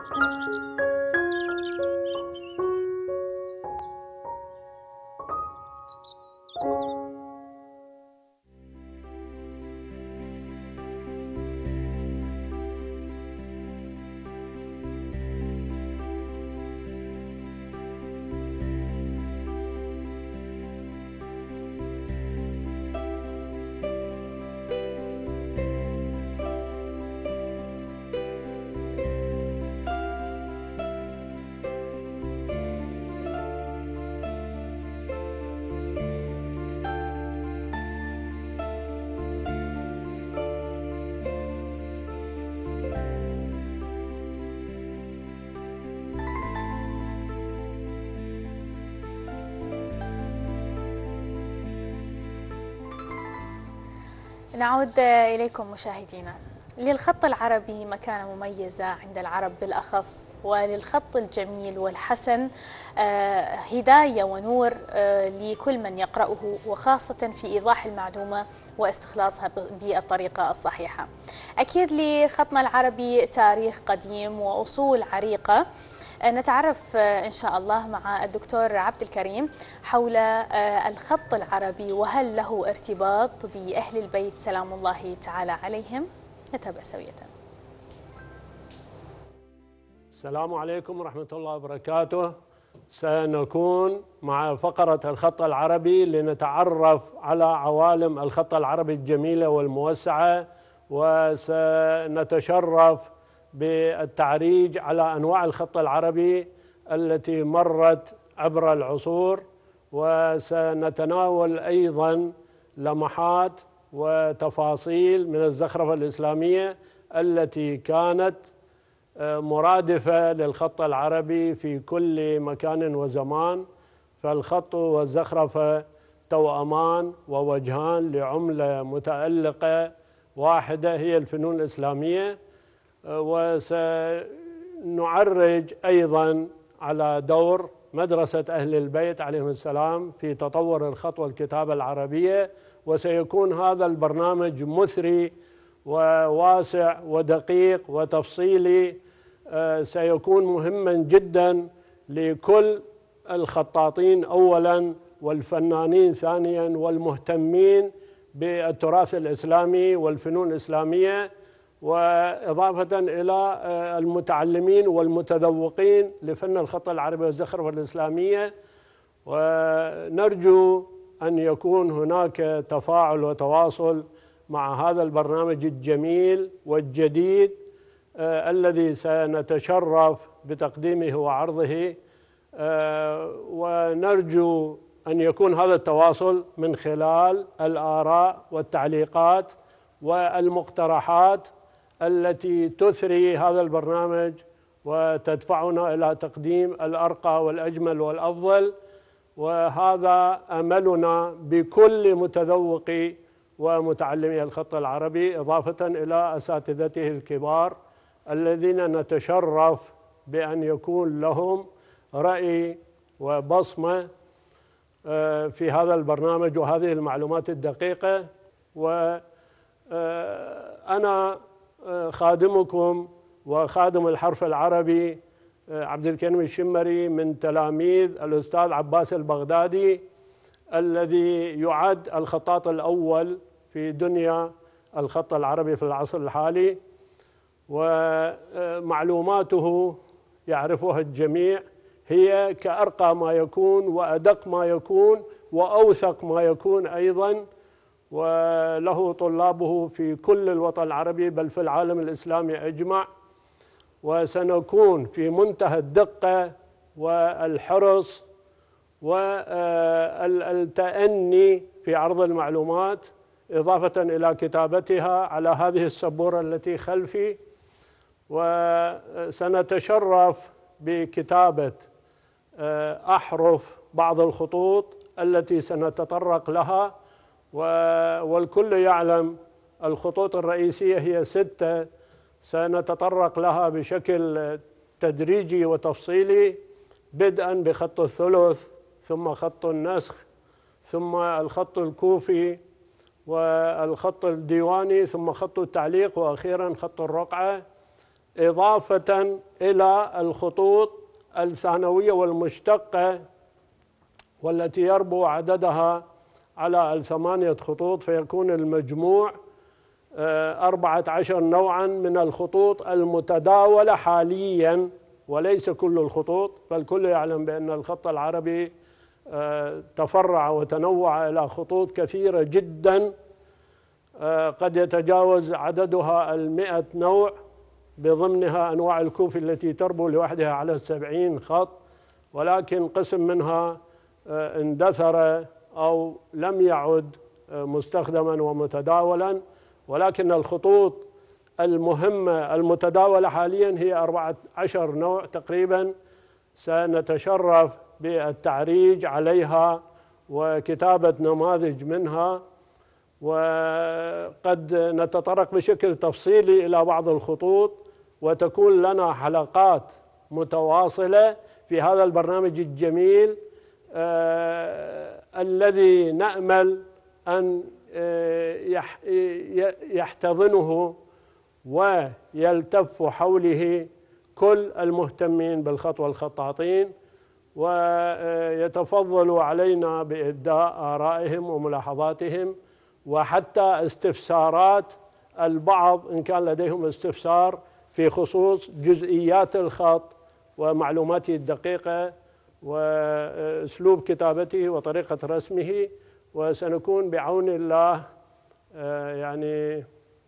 نعود إليكم مشاهدينا. للخط العربي مكانة مميزة عند العرب بالأخص، وللخط الجميل والحسن هداية ونور لكل من يقرأه، وخاصة في إيضاح المعلومة واستخلاصها بالطريقة الصحيحة. أكيد لخطنا العربي تاريخ قديم وأصول عريقة. نتعرف إن شاء الله مع الدكتور عبد الكريم حول الخط العربي، وهل له ارتباط بأهل البيت سلام الله تعالى عليهم؟ نتابع سوية. السلام عليكم ورحمة الله وبركاته. سنكون مع فقرة الخط العربي لنتعرف على عوالم الخط العربي الجميلة والموسعة، وسنتشرف بالتعريج على أنواع الخط العربي التي مرت عبر العصور، وسنتناول أيضا لمحات وتفاصيل من الزخرفة الإسلامية التي كانت مرادفة للخط العربي في كل مكان وزمان. فالخط والزخرفة توأمان ووجهان لعملة متألقة واحدة هي الفنون الإسلامية. وسنعرج أيضا على دور مدرسة أهل البيت عليهم السلام في تطور الخط والكتابة العربية، وسيكون هذا البرنامج مثري وواسع ودقيق وتفصيلي، سيكون مهما جدا لكل الخطاطين أولا والفنانين ثانيا والمهتمين بالتراث الإسلامي والفنون الإسلامية، وإضافة إلى المتعلمين والمتذوقين لفن الخط العربي والزخرفة الإسلامية. ونرجو أن يكون هناك تفاعل وتواصل مع هذا البرنامج الجميل والجديد الذي سنتشرف بتقديمه وعرضه، ونرجو أن يكون هذا التواصل من خلال الآراء والتعليقات والمقترحات التي تثري هذا البرنامج وتدفعنا إلى تقديم الأرقى والأجمل والأفضل. وهذا أملنا بكل متذوقي ومتعلمي الخط العربي، إضافة إلى أساتذته الكبار الذين نتشرف بأن يكون لهم رأي وبصمة في هذا البرنامج وهذه المعلومات الدقيقة. وأنا خادمكم وخادم الحرف العربي عبد الكريم الشمري من تلاميذ الأستاذ عباس البغدادي، الذي يعد الخطاط الأول في دنيا الخط العربي في العصر الحالي، ومعلوماته يعرفها الجميع، هي كأرقى ما يكون وأدق ما يكون وأوثق ما يكون أيضا، وله طلابه في كل الوطن العربي بل في العالم الإسلامي أجمع. وسنكون في منتهى الدقة والحرص والتأني في عرض المعلومات، إضافة إلى كتابتها على هذه السبورة التي خلفي. وسنتشرف بكتابة أحرف بعض الخطوط التي سنتطرق لها، والكل يعلم الخطوط الرئيسية هي 6 سنتطرق لها بشكل تدريجي وتفصيلي، بدءا بخط الثلث، ثم خط النسخ، ثم الخط الكوفي، والخط الديواني، ثم خط التعليق، وأخيرا خط الرقعة، إضافة إلى الخطوط الثانوية والمشتقة والتي يربو عددها على 8 خطوط، فيكون المجموع 14 نوعا من الخطوط المتداولة حاليا، وليس كل الخطوط، فالكل يعلم بأن الخط العربي تفرع وتنوع إلى خطوط كثيرة جدا، قد يتجاوز عددها 100 نوع، بضمنها أنواع الكوفي التي تربو لوحدها على 70 خط، ولكن قسم منها اندثر أو لم يعد مستخدما ومتداولا، ولكن الخطوط المهمة المتداولة حاليا هي 14 نوع تقريبا، سنتشرف بالتعريج عليها وكتابة نماذج منها، وقد نتطرق بشكل تفصيلي إلى بعض الخطوط، وتكون لنا حلقات متواصلة في هذا البرنامج الجميل الذي نأمل أن يحتضنه ويلتف حوله كل المهتمين بالخط والخطاطين، ويتفضلوا علينا بإبداء آرائهم وملاحظاتهم، وحتى استفسارات البعض إن كان لديهم استفسار في خصوص جزئيات الخط ومعلوماته الدقيقة وأسلوب كتابته وطريقة رسمه، وسنكون بعون الله يعني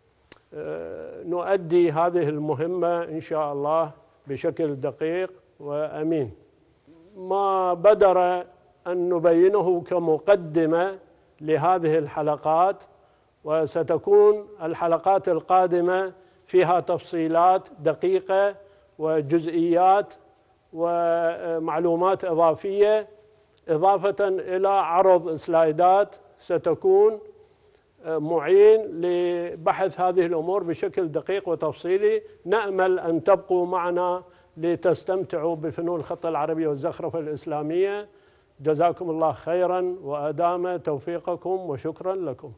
نؤدي هذه المهمة إن شاء الله بشكل دقيق وأمين. ما بدر أن نبينه كمقدمة لهذه الحلقات، وستكون الحلقات القادمة فيها تفصيلات دقيقة وجزئيات ومعلومات إضافية، إضافة إلى عرض سلايدات ستكون معين لبحث هذه الأمور بشكل دقيق وتفصيلي. نأمل أن تبقوا معنا لتستمتعوا بفنون الخط العربي والزخرفة الإسلامية. جزاكم الله خيرا وأدام توفيقكم، وشكرا لكم.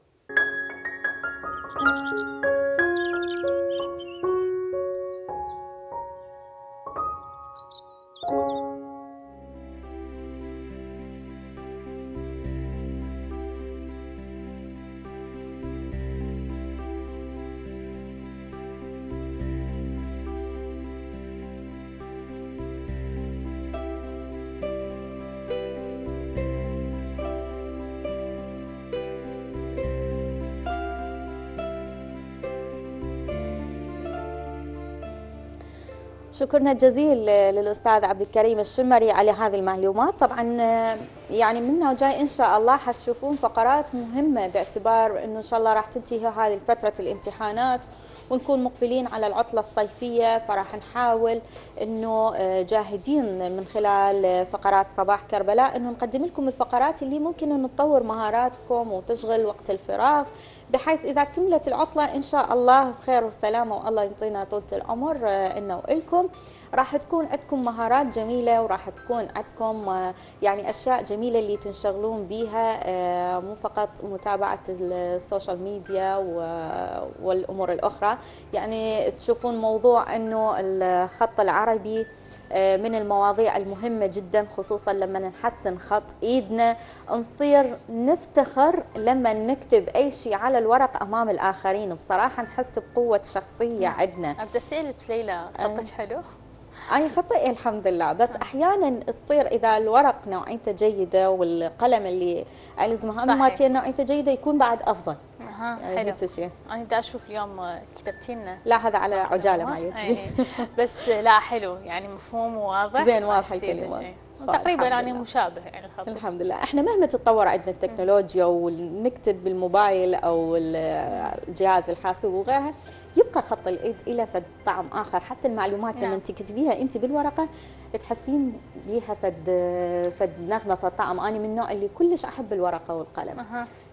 شكرنا الجزيل للأستاذ عبد الكريم الشمري على هذه المعلومات. طبعا يعني منا وجاي إن شاء الله حتشوفون فقرات مهمة، باعتبار أنه إن شاء الله راح تنتهي هذه فترة الامتحانات ونكون مقبلين على العطلة الصيفية، فراح نحاول أنه جاهدين من خلال فقرات صباح كربلاء أنه نقدم لكم الفقرات اللي ممكن أن تطور مهاراتكم وتشغل وقت الفراغ، بحيث إذا كملت العطلة إن شاء الله بخير وسلامة والله يعطينا طولة العمر إنا وإلكم، راح تكون عندكم مهارات جميلة وراح تكون عندكم يعني أشياء جميلة اللي تنشغلون بيها، مو فقط متابعة السوشيال ميديا والأمور الأخرى. يعني تشوفون موضوع أنه الخط العربي من المواضيع المهمة جدا، خصوصا لما نحسن خط ايدنا، نصير نفتخر لما نكتب اي شيء على الورق امام الاخرين، بصراحة نحس بقوة شخصية عندنا. أبدأ أسألك ليلى، خطك حلو؟ أنا خطئي الحمد لله، بس أحيانا تصير إذا الورق نوعيته جيدة والقلم اللي ألزمها مالتي نوعيته جيدة يكون بعد أفضل. حلو. أنا دا أشوف اليوم كتبتي لنا. لا هذا على عجالة ما يجبي. بس لا حلو يعني مفهوم وواضح. زين واضح الكلمات. تقريبا يعني مشابه يعني الخط. الحمد لله. احنا مهما تتطور عندنا التكنولوجيا ونكتب بالموبايل أو الجهاز الحاسوب وغيرها، يبقى خط الايد له فد طعم اخر. حتى المعلومات لما تكتبيها انت بالورقه تحسين بيها فد نغمه، فد طعم. انا من النوع اللي كلش احب الورقه والقلم.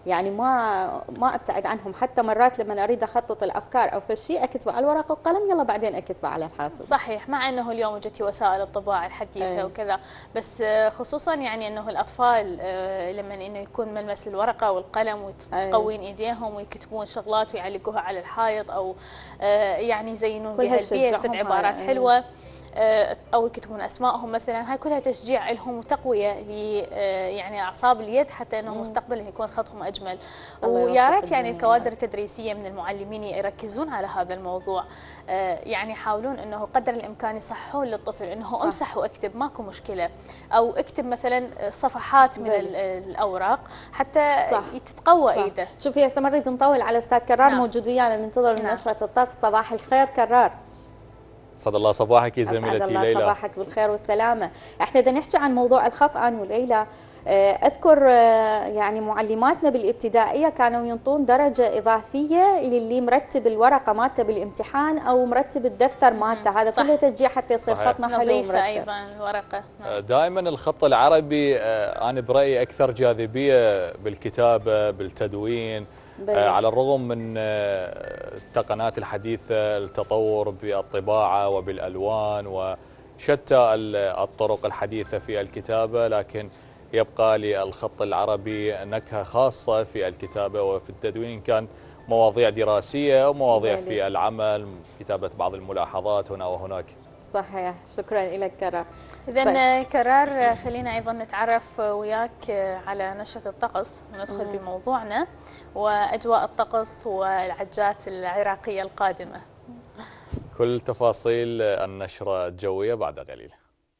يعني ما ابتعد عنهم، حتى مرات لما اريد اخطط الافكار او فشي اكتبه على الورق والقلم، يلا بعدين اكتبه على الحاسب. صحيح، مع انه اليوم جتي وسائل الطباعه الحديثه وكذا، بس خصوصا يعني انه الاطفال لما انه يكون ملمس للورقه والقلم وتقوين ايديهم ويكتبون شغلات ويعلقوها على الحائط، او يعني يزينون بها البيت فد عبارات حلوه، او يكتبون اسمائهم مثلا، هاي كلها تشجيع لهم وتقويه ل يعني اعصاب اليد، حتى انه مستقبلا يكون خطهم اجمل. ويا ريت يعني الكوادر التدريسيه من المعلمين يركزون على هذا الموضوع، يعني يحاولون انه قدر الامكان يصحون للطفل انه امسح واكتب ماكو مشكله، او اكتب مثلا صفحات من الاوراق حتى تتقوى ايده. شوفي هسه ما نريد نطول على استاذ كرار، موجود ويانا ننتظر نشره الطقس. صباح الخير كرار. أسعد الله صباحك يا زميلتي ليلى. أسعد الله صباحك بالخير والسلامة. احنا بدنا نحكي عن موضوع الخط أنا وليلى. أذكر يعني معلماتنا بالابتدائية كانوا ينطون درجة إضافية للي مرتب الورقة مالته بالامتحان أو مرتب الدفتر مالته، هذا كله تشجيع حتى يصير خطنا حلو ومرتب. أيضا الورقة دائما الخط العربي أنا برأيي أكثر جاذبية بالكتابة بالتدوين، على الرغم من التقنيات الحديثة، التطور بالطباعة وبالألوان وشتى الطرق الحديثة في الكتابة، لكن يبقى للخط العربي نكهة خاصة في الكتابة وفي التدوين، كان مواضيع دراسية ومواضيع في العمل، كتابة بعض الملاحظات هنا وهناك. صحيح، شكرا لك كرار. إذن كرار خلينا أيضا نتعرف وياك على نشرة الطقس وندخل بموضوعنا وأجواء الطقس والعجات العراقية القادمة. كل تفاصيل النشرة الجوية بعد قليل.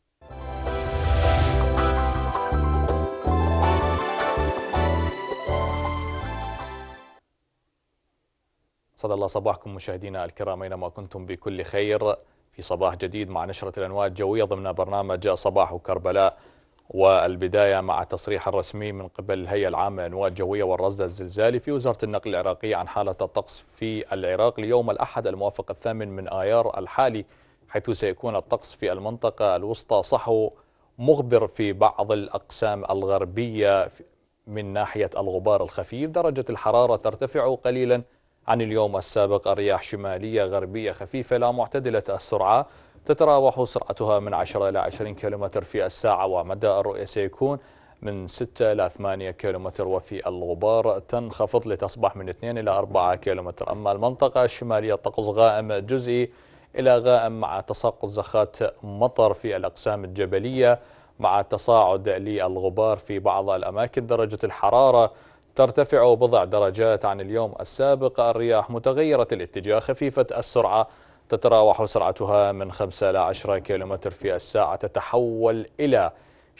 أسعد الله صباحكم مشاهدينا الكرام أينما كنتم بكل خير، في صباح جديد مع نشرة الأنواع الجوية ضمن برنامج صباح كربلاء. والبداية مع التصريح الرسمي من قبل الهيئة العامة للأنواع الجوية والرصد الزلزالي في وزارة النقل العراقية عن حالة الطقس في العراق ليوم الأحد الموافق 8 من آيار الحالي، حيث سيكون الطقس في المنطقة الوسطى صحو مغبر في بعض الأقسام الغربية من ناحية الغبار الخفيف. درجة الحرارة ترتفع قليلا عن اليوم السابق، الرياح شمالية غربية خفيفة لا معتدلة السرعة، تتراوح سرعتها من 10 إلى 20 كيلومتر في الساعة، ومدى الرؤية سيكون من 6 إلى 8 كيلومتر، وفي الغبار تنخفض لتصبح من 2 إلى 4 كيلومتر. أما المنطقة الشمالية الطقس غائم جزئي إلى غائم مع تساقط زخات مطر في الأقسام الجبلية مع تصاعد للغبار في بعض الأماكن. درجة الحرارة ترتفع بضع درجات عن اليوم السابق، الرياح متغيرة الاتجاه خفيفة السرعة، تتراوح سرعتها من 5 إلى 10 كيلومتر في الساعة، تتحول إلى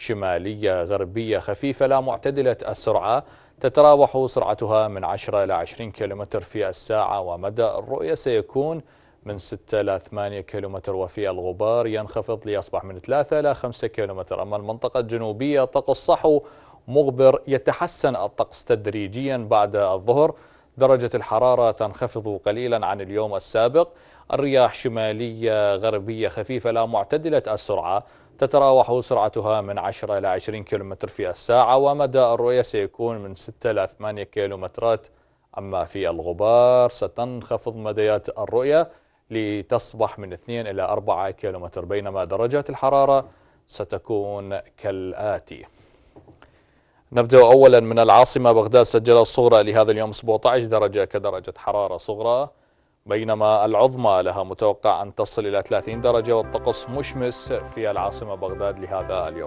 شمالية غربية خفيفة لا معتدلة السرعة، تتراوح سرعتها من 10 إلى 20 كيلومتر في الساعة، ومدى الرؤية سيكون من 6 إلى 8 كيلومتر، وفي الغبار ينخفض ليصبح من 3 إلى 5 كيلومتر. أما المنطقة الجنوبية طقس صحو مغبر، يتحسن الطقس تدريجيا بعد الظهر، درجة الحرارة تنخفض قليلا عن اليوم السابق، الرياح شمالية غربية خفيفة لا معتدلة السرعة، تتراوح سرعتها من 10 إلى 20 كيلومتر في الساعة، ومدى الرؤية سيكون من 6 إلى 8 كيلومترات. أما في الغبار ستنخفض مديات الرؤية لتصبح من 2 إلى 4 كيلومتر، بينما درجات الحرارة ستكون كالآتي. نبدأ أولا من العاصمة بغداد. سجل الصغرى لهذا اليوم 17 درجة كدرجة حرارة صغرى، بينما العظمى لها متوقع أن تصل إلى 30 درجة، والطقس مشمس في العاصمة بغداد لهذا اليوم.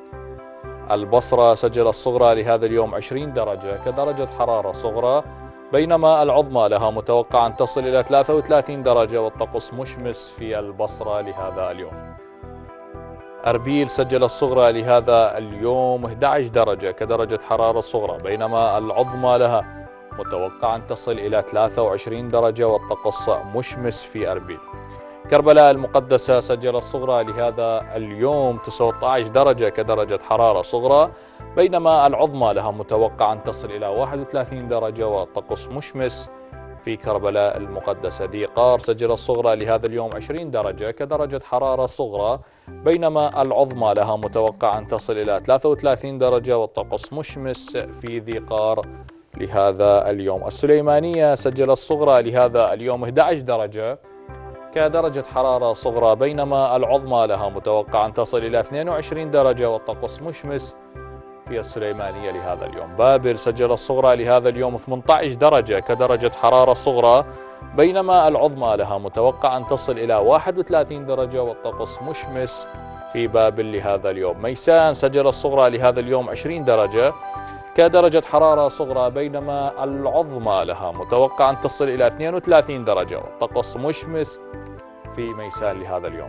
البصرة سجل الصغرى لهذا اليوم 20 درجة كدرجة حرارة صغرى، بينما العظمى لها متوقع أن تصل إلى 33 درجة، والطقس مشمس في البصرة لهذا اليوم. أربيل سجل الصغرى لهذا اليوم 11 درجة كدرجة حرارة صغرى، بينما العظمى لها متوقع أن تصل إلى 23 درجة، والطقس مشمس في أربيل. كربلاء المقدسة سجل الصغرى لهذا اليوم 19 درجة كدرجة حرارة صغرى، بينما العظمى لها متوقع أن تصل إلى 31 درجة، والطقس مشمس في كربلاء المقدسة. ذي قار سجل الصغرى لهذا اليوم 20 درجة كدرجة حرارة صغرى، بينما العظمى لها متوقع أن تصل إلى 33 درجة، والطقس مشمس في ذي قار لهذا اليوم. السليمانية سجل الصغرى لهذا اليوم 11 درجة كدرجة حرارة صغرى، بينما العظمى لها متوقع أن تصل إلى 22 درجة والطقس مشمس في السليمانية لهذا اليوم. بابل سجل الصغرى لهذا اليوم 18 درجة كدرجة حرارة صغرى، بينما العظمى لها متوقع أن تصل إلى 31 درجة والطقس مشمس في بابل لهذا اليوم. ميسان سجل الصغرى لهذا اليوم 20 درجة كدرجة حرارة صغرى، بينما العظمى لها متوقع أن تصل إلى 32 درجة والطقس مشمس في ميسان لهذا اليوم.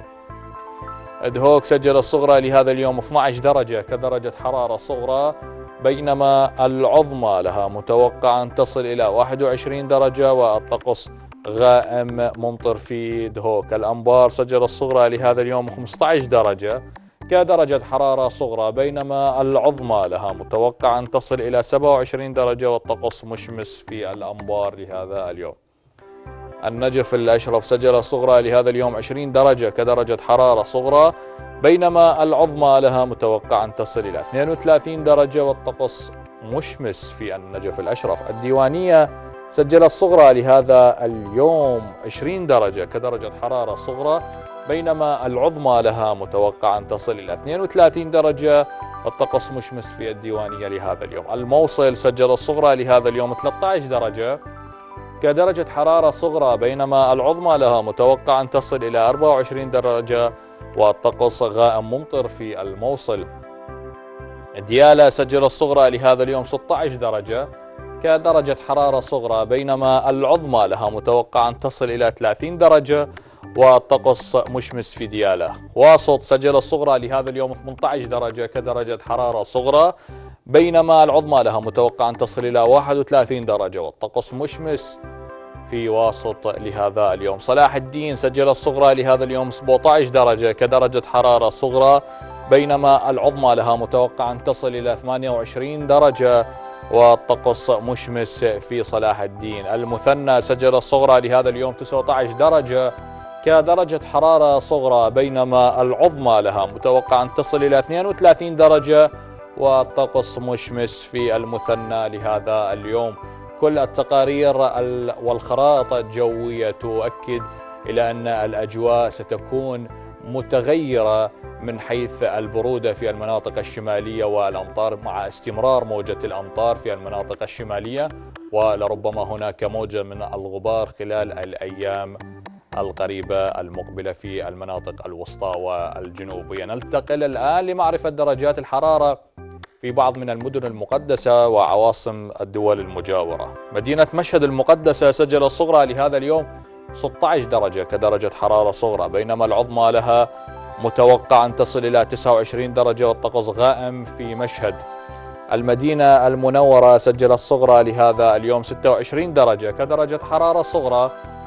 دهوك سجل الصغرى لهذا اليوم 12 درجة كدرجة حرارة صغرى، بينما العظمى لها متوقع أن تصل إلى 21 درجة والطقس غائم ممطر في دهوك. الأنبار سجل الصغرى لهذا اليوم 15 درجة كدرجة حرارة صغرى، بينما العظمى لها متوقع أن تصل إلى 27 درجة والطقس مشمس في الأنبار لهذا اليوم. النجف الأشرف سجل الصغرى لهذا اليوم 20 درجة كدرجة حرارة صغرى، بينما العظمى لها متوقع أن تصل إلى 32 درجة والطقس مشمس في النجف الأشرف. الديوانية سجل الصغرى لهذا اليوم 20 درجة كدرجة حرارة صغرى، بينما العظمى لها متوقع أن تصل إلى 32 درجة والطقس مشمس في الديوانية لهذا اليوم. الموصل سجل الصغرى لهذا اليوم 13 درجة كدرجة حرارة صغرى، بينما العظمى لها متوقع أن تصل إلى 24 درجة والطقس غائم ممطر في الموصل. ديالى سجل الصغرى لهذا اليوم 16 درجة كدرجة حرارة صغرى، بينما العظمى لها متوقع أن تصل إلى 30 درجة والطقس مشمس في ديالى. واسط سجل الصغرى لهذا اليوم 18 درجة كدرجة حرارة صغرى، بينما العظمى لها متوقع أن تصل إلى 31 درجة والطقس مشمس في واسط لهذا اليوم. صلاح الدين سجل الصغرى لهذا اليوم 17 درجة كدرجة حرارة صغرى، بينما العظمى لها متوقع أن تصل إلى 28 درجة والطقس مشمس في صلاح الدين. المثنى سجل الصغرى لهذا اليوم 19 درجة كدرجة حرارة صغرى، بينما العظمى لها متوقع أن تصل إلى 32 درجة والطقس مشمس في المثنى لهذا اليوم. كل التقارير والخرائط الجوية تؤكد إلى أن الأجواء ستكون متغيرة من حيث البرودة في المناطق الشمالية والأمطار، مع استمرار موجة الأمطار في المناطق الشمالية، ولربما هناك موجة من الغبار خلال الأيام القريبة المقبلة في المناطق الوسطى والجنوبية. ننتقل الآن لمعرفة درجات الحرارة في بعض من المدن المقدسة وعواصم الدول المجاورة. مدينة مشهد المقدسة سجل الصغرى لهذا اليوم 16 درجة كدرجة حرارة صغرى، بينما العظمى لها متوقع أن تصل إلى 29 درجة والطقس غائم في مشهد. المدينة المنورة سجل الصغرى لهذا اليوم 26 درجة كدرجة حرارة صغرى،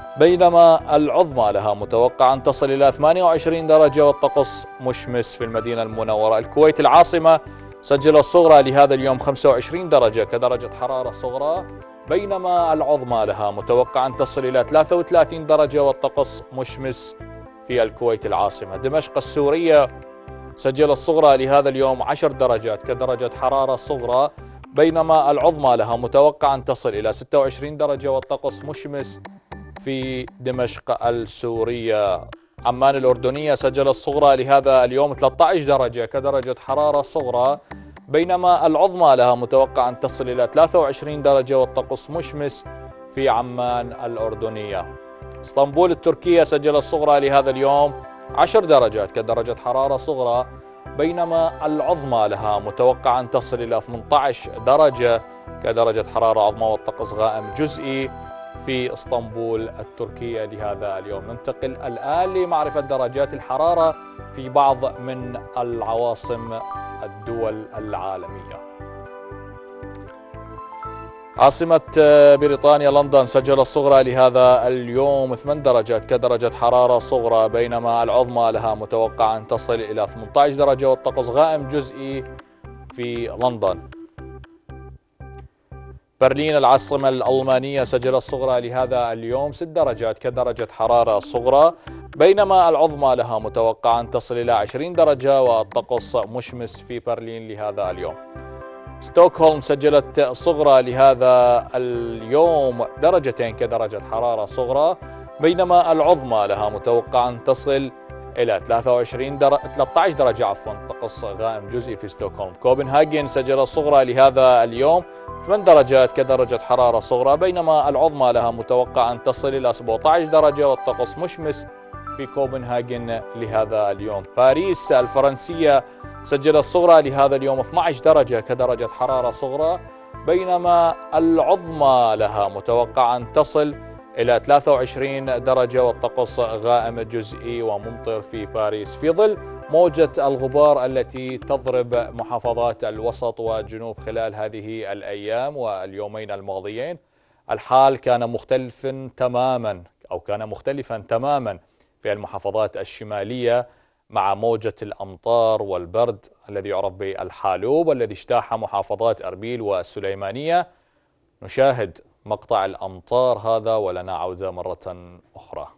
بينما العظمى لها متوقع أن تصل إلى 28 درجة والطقس مشمس في المدينة المنورة. الكويت العاصمة سجل الصغرى لهذا اليوم 25 درجة كدرجة حرارة صغرى، بينما العظمى لها متوقع أن تصل إلى 33 درجة والطقس مشمس في الكويت العاصمة. دمشق السورية سجل الصغرى لهذا اليوم 10 درجات كدرجة حرارة صغرى، بينما العظمى لها متوقع أن تصل إلى 26 درجة والطقس مشمس في دمشق السورية. عمان الأردنية سجل الصغرى لهذا اليوم 13 درجة كدرجة حرارة صغرى، بينما العظمى لها متوقع أن تصل إلى 23 درجة والطقس مشمس في عمان الأردنية. اسطنبول التركية سجل الصغرى لهذا اليوم 10 درجات كدرجة حرارة صغرى، بينما العظمى لها متوقع أن تصل إلى 18 درجة كدرجة حرارة عظمى والطقس غائم جزئي في اسطنبول التركية لهذا اليوم. ننتقل الآن لمعرفة درجات الحرارة في بعض من العواصم الدول العالمية. عاصمة بريطانيا لندن سجل الصغرى لهذا اليوم 8 درجات كدرجة حرارة صغرى، بينما العظمى لها متوقع أن تصل إلى 18 درجة والطقس غائم جزئي في لندن. برلين العاصمة الألمانية سجل الصغرى لهذا اليوم 6 درجات كدرجة حرارة صغرى، بينما العظمى لها متوقع أن تصل إلى 20 درجة والطقس مشمس في برلين لهذا اليوم. ستوكهولم سجلت صغرى لهذا اليوم درجتين كدرجة حرارة صغرى، بينما العظمى لها متوقع أن تصل إلى 13 درجة طقس غائم جزئي في ستوكهولم. كوبنهاجن سجل صغرى لهذا اليوم 8 درجات كدرجة حرارة صغرى، بينما العظمى لها متوقع أن تصل إلى 17 درجة والطقس مشمس في كوبنهاجن لهذا اليوم. باريس الفرنسية سجل الصغرى لهذا اليوم 12 درجة كدرجة حرارة صغرى، بينما العظمى لها متوقع أن تصل إلى 23 درجة والطقس غائم جزئي وممطر في باريس. في ظل موجة الغبار التي تضرب محافظات الوسط والجنوب خلال هذه الأيام واليومين الماضيين، الحال كان مختلفا تماما في المحافظات الشمالية مع موجة الأمطار والبرد الذي يعرف بالحالوب الذي اجتاح محافظات أربيل والسليمانية. نشاهد مقطع الأمطار هذا ولنا عودة مرة أخرى.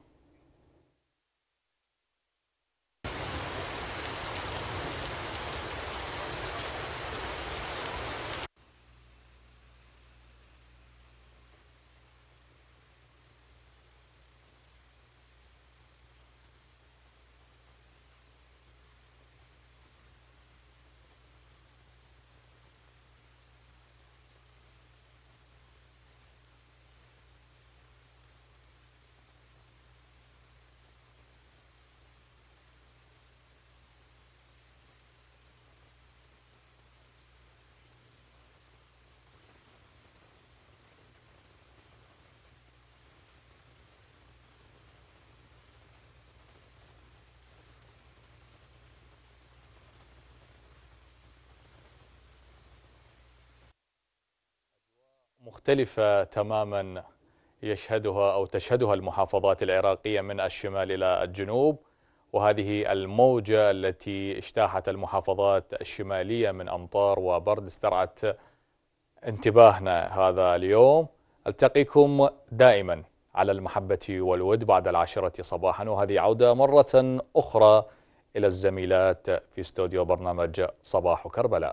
مختلفة تماما يشهدها أو تشهدها المحافظات العراقية من الشمال إلى الجنوب، وهذه الموجة التي اجتاحت المحافظات الشمالية من أمطار وبرد استرعت انتباهنا هذا اليوم. ألتقيكم دائما على المحبة والود بعد 10 صباحا، وهذه عودة مرة أخرى إلى الزميلات في استوديو برنامج صباح كربلاء.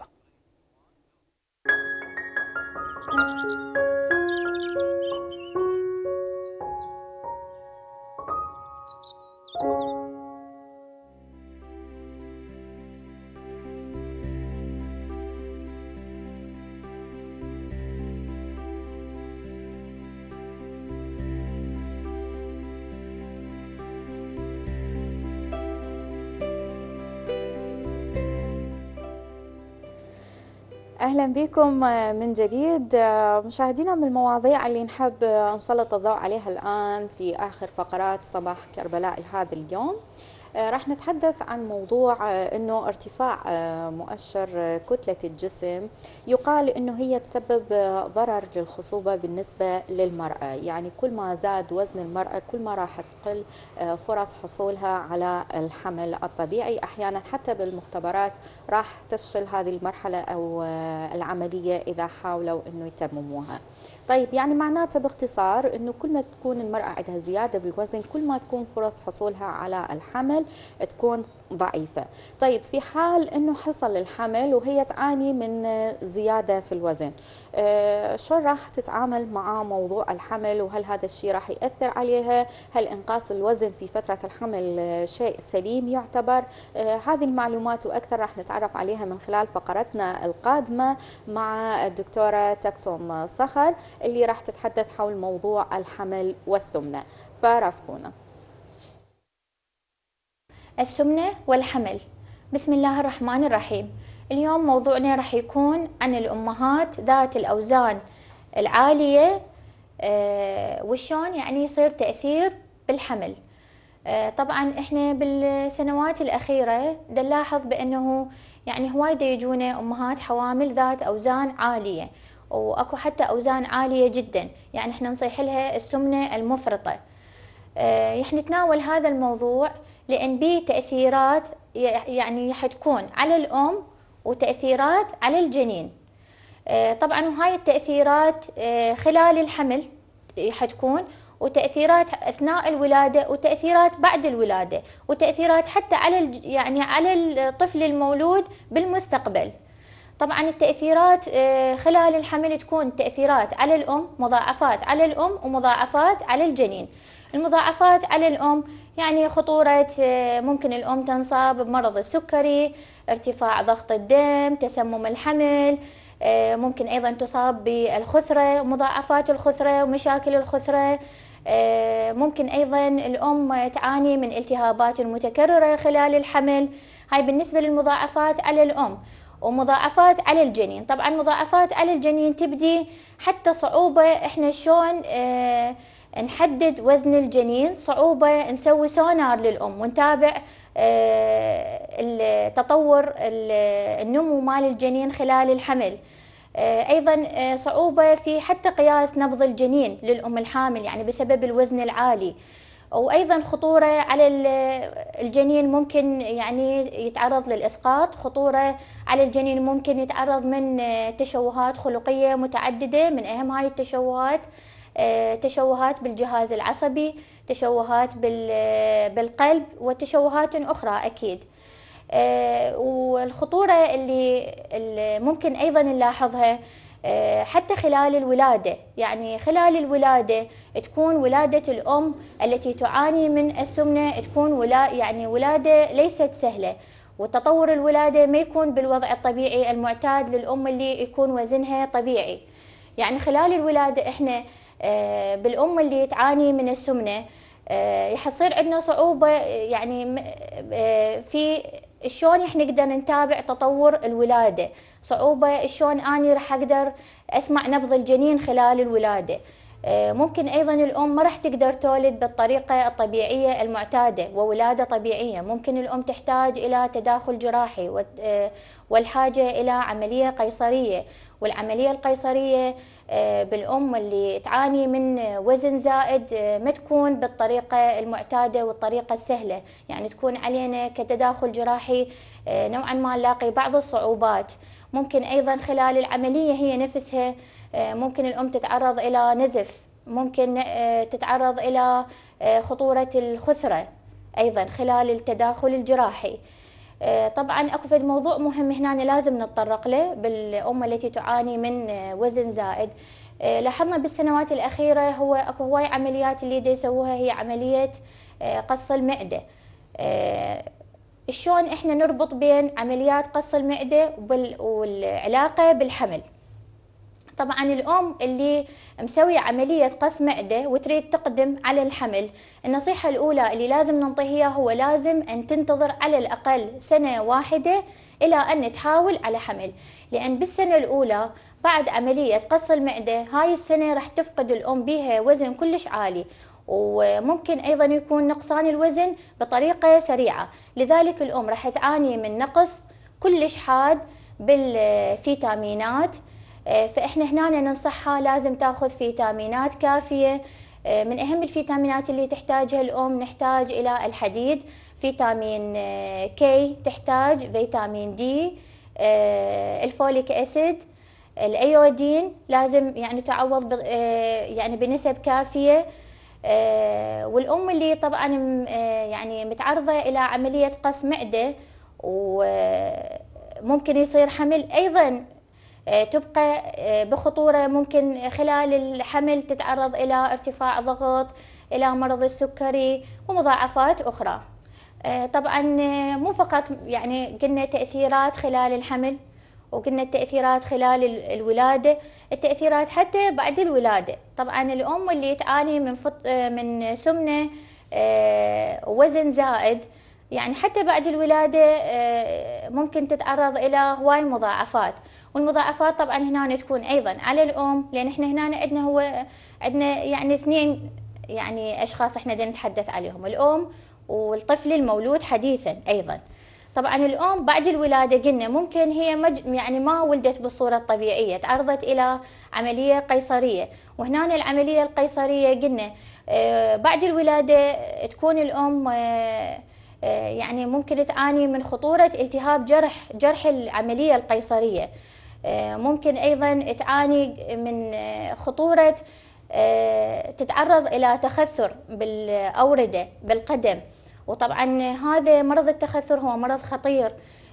أهلا بكم من جديد مشاهدينا. من المواضيع اللي نحب نسلط الضوء عليها الآن في آخر فقرات صباح كربلاء هذا اليوم، راح نتحدث عن موضوع أنه ارتفاع مؤشر كتلة الجسم يقال أنه هي تسبب ضرر للخصوبة بالنسبة للمرأة. يعني كل ما زاد وزن المرأة كل ما راح تقل فرص حصولها على الحمل الطبيعي. أحيانا حتى بالمختبرات راح تفشل هذه المرحلة أو العملية إذا حاولوا أنه يتمموها. طيب يعني معناته باختصار أنه كل ما تكون المرأة عندها زيادة بالوزن كل ما تكون فرص حصولها على الحمل تكون ضعيفة. طيب في حال أنه حصل الحمل وهي تعاني من زيادة في الوزن، شو راح تتعامل مع موضوع الحمل؟ وهل هذا الشيء راح يأثر عليها؟ هل إنقاص الوزن في فترة الحمل شيء سليم يعتبر؟ هذه المعلومات وأكثر راح نتعرف عليها من خلال فقرتنا القادمة مع الدكتورة تكتم صخر اللي راح تتحدث حول موضوع الحمل والسمنة. فرافقونا. السمنة والحمل. بسم الله الرحمن الرحيم. اليوم موضوعنا راح يكون عن الأمهات ذات الأوزان العالية، وشون يعني يصير تأثير بالحمل. طبعا احنا بالسنوات الأخيرة نلاحظ بأنه يعني هواية يجونا أمهات حوامل ذات أوزان عالية، وأكو حتى أوزان عالية جدا، يعني احنا نصيح لها السمنة المفرطة. احنا نتناول هذا الموضوع لأن به تأثيرات يعني حتكون على الأم وتأثيرات على الجنين. طبعا وهاي التأثيرات خلال الحمل حتكون، وتأثيرات أثناء الولادة، وتأثيرات بعد الولادة، وتأثيرات حتى على يعني على الطفل المولود بالمستقبل. طبعا التأثيرات خلال الحمل تكون تأثيرات على الأم، مضاعفات على الأم ومضاعفات على الجنين. المضاعفات على الأم يعني خطورة ممكن الأم تنصاب بمرض السكري، ارتفاع ضغط الدم، تسمم الحمل، ممكن أيضا تصاب بالخثرة، مضاعفات الخثرة ومشاكل الخثرة. ممكن أيضا الأم تعاني من التهابات متكررة خلال الحمل. هاي بالنسبة للمضاعفات على الأم. ومضاعفات على الجنين، طبعا مضاعفات على الجنين تبدي حتى صعوبة احنا شلون نحدد وزن الجنين، صعوبة نسوي سونار للأم ونتابع تطور النمو مال الجنين خلال الحمل. أيضا صعوبة في حتى قياس نبض الجنين للأم الحامل يعني بسبب الوزن العالي. وأيضا خطورة على الجنين، ممكن يعني يتعرض للإسقاط. خطورة على الجنين ممكن يتعرض من تشوهات خلقية متعددة، من أهم هاي التشوهات تشوهات بالجهاز العصبي، تشوهات بالقلب وتشوهات أخرى أكيد. والخطورة اللي ممكن أيضا نلاحظها حتى خلال الولادة، يعني خلال الولادة تكون ولادة الأم التي تعاني من السمنة تكون ولادة ليست سهلة، وتطور الولادة ما يكون بالوضع الطبيعي المعتاد للأم اللي يكون وزنها طبيعي. يعني خلال الولادة احنا بالأم اللي تعاني من السمنة يحصير عندنا صعوبة يعني في شلون احنا نقدر نتابع تطور الولادة، صعوبة شلون اني راح اقدر اسمع نبض الجنين خلال الولادة. ممكن ايضا الام ما راح تقدر تولد بالطريقة الطبيعية المعتادة وولادة طبيعية، ممكن الام تحتاج الى تداخل جراحي والحاجة الى عملية قيصرية. والعملية القيصرية بالأم اللي تعاني من وزن زائد ما تكون بالطريقة المعتادة والطريقة السهلة، يعني تكون علينا كتداخل جراحي نوعا ما نلاقي بعض الصعوبات. ممكن أيضا خلال العملية هي نفسها ممكن الأم تتعرض إلى نزف، ممكن تتعرض إلى خطورة الخثرة أيضا خلال التداخل الجراحي. طبعا اكو فد موضوع مهم هنا لازم نتطرق له بالأم التي تعاني من وزن زائد. لاحظنا بالسنوات الأخيرة اكو هواي عمليات اللي دا يسووها هي عملية قص المعدة. شلون احنا نربط بين عمليات قص المعدة والعلاقة بالحمل؟ طبعا الأم اللي مسوية عملية قص معدة وتريد تقدم على الحمل، النصيحة الأولى اللي لازم ننطيها هو لازم أن تنتظر على الأقل سنة واحدة إلى أن تحاول على حمل، لأن بالسنة الأولى بعد عملية قص المعدة هاي السنة راح تفقد الأم بها وزن كلش عالي، وممكن أيضا يكون نقصان الوزن بطريقة سريعة. لذلك الأم راح تعاني من نقص كلش حاد بالفيتامينات. فإحنا هنا ننصحها لازم تاخذ فيتامينات كافية. من أهم الفيتامينات اللي تحتاجها الأم نحتاج إلى الحديد، فيتامين كي، تحتاج فيتامين دي، الفوليك أسيد، الأيودين لازم يعني تعوض يعني بنسب كافية. والأم اللي طبعا يعني متعرضة إلى عملية قص معدة وممكن يصير حمل أيضا تبقى بخطورة، ممكن خلال الحمل تتعرض إلى ارتفاع ضغط، إلى مرض السكري ومضاعفات أخرى. طبعا مو فقط يعني قلنا تأثيرات خلال الحمل وقلنا التأثيرات خلال الولادة، التأثيرات حتى بعد الولادة. طبعا الأم اللي تعاني من سمنة ووزن زائد يعني حتى بعد الولادة ممكن تتعرض إلى هواي مضاعفات، والمضاعفات طبعا هنا تكون أيضا على الأم، لأن احنا هنا عندنا يعني اثنين يعني أشخاص احنا بدنا نتحدث عليهم، الأم والطفل المولود حديثا أيضا. طبعا الأم بعد الولادة قلنا ممكن هي يعني ما ولدت بالصورة الطبيعية، تعرضت إلى عملية قيصرية، وهنا العملية القيصرية قلنا بعد الولادة تكون الأم يعني ممكن تعاني من خطورة التهاب جرح العملية القيصرية، ممكن أيضا تعاني من خطورة تتعرض إلى تخثر بالأوردة بالقدم. وطبعا هذا مرض التخثر هو مرض خطير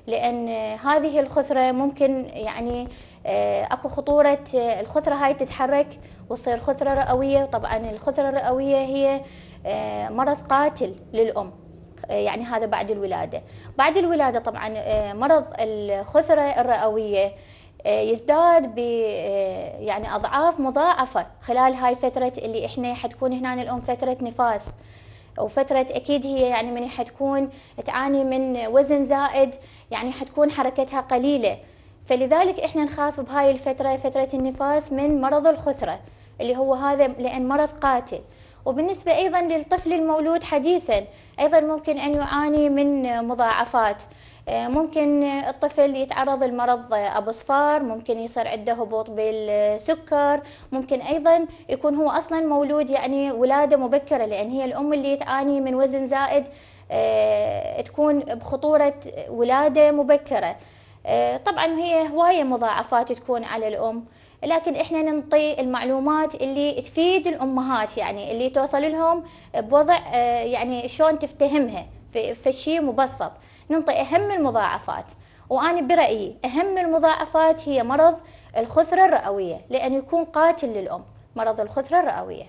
لأن هذه الخثرة ممكن يعني اكو خطورة الخثرة هاي تتحرك وتصير خثرة رئوية. طبعا الخثرة الرئوية هي مرض قاتل للأم، يعني هذا بعد الولادة. بعد الولادة طبعا مرض الخثرة الرئوية يزداد ب يعني أضعاف مضاعفة خلال هاي فترة اللي احنا حتكون هنا الأم فترة نفاس، وفترة أكيد هي يعني من حتكون تعاني من وزن زائد، يعني حتكون حركتها قليلة. فلذلك احنا نخاف بهاي الفترة، فترة النفاس، من مرض الخثرة اللي هو هذا لأن مرض قاتل. وبالنسبة أيضا للطفل المولود حديثا أيضا ممكن أن يعاني من مضاعفات. ممكن الطفل يتعرض لمرض أبو صفار، ممكن يصير عنده هبوط بالسكر، ممكن أيضا يكون هو أصلا مولود يعني ولادة مبكرة، لأن هي الأم اللي تعاني من وزن زائد تكون بخطورة ولادة مبكرة. طبعا هي هواية مضاعفات تكون على الأم، لكن احنا ننطي المعلومات اللي تفيد الأمهات، يعني اللي توصل لهم بوضع يعني شلون تفتهمها في شيء مبسط. ننطي أهم المضاعفات، وأنا برأيي أهم المضاعفات هي مرض الخثرة الرئوية، لأن يكون قاتل للأم مرض الخثرة الرئوية.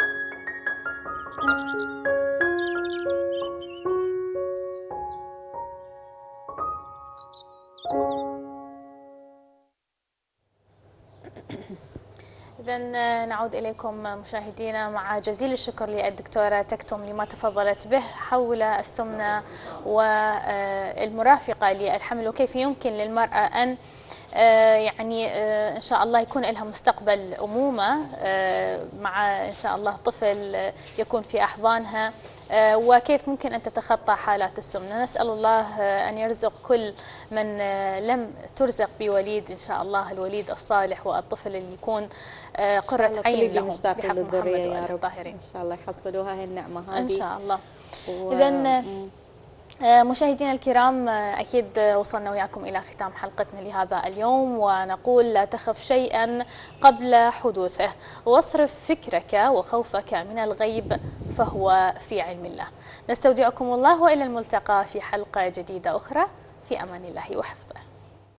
إذا نعود إليكم مشاهدينا مع جزيل الشكر للدكتورة تكتم لما تفضلت به حول السمنة والمرافقة للحمل، وكيف يمكن للمرأة أن يعني إن شاء الله يكون لها مستقبل أمومة مع إن شاء الله طفل يكون في أحضانها، وكيف ممكن أن تتخطى حالات السمنة. نسأل الله أن يرزق كل من لم ترزق بوليد إن شاء الله الوليد الصالح والطفل اللي يكون قرة عين لهم بحق محمد وآله الطاهرين. إن شاء الله يحصلوها هاي النعمة هذه إن شاء الله. إذن مشاهدينا الكرام، أكيد وصلنا وياكم إلى ختام حلقتنا لهذا اليوم، ونقول لا تخف شيئا قبل حدوثه، واصرف فكرك وخوفك من الغيب فهو في علم الله. نستودعكم الله وإلى الملتقى في حلقة جديدة أخرى، في أمان الله وحفظه.